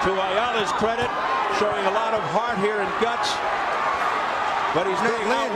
to Ayala's credit, showing a lot of heart here and guts, but he's being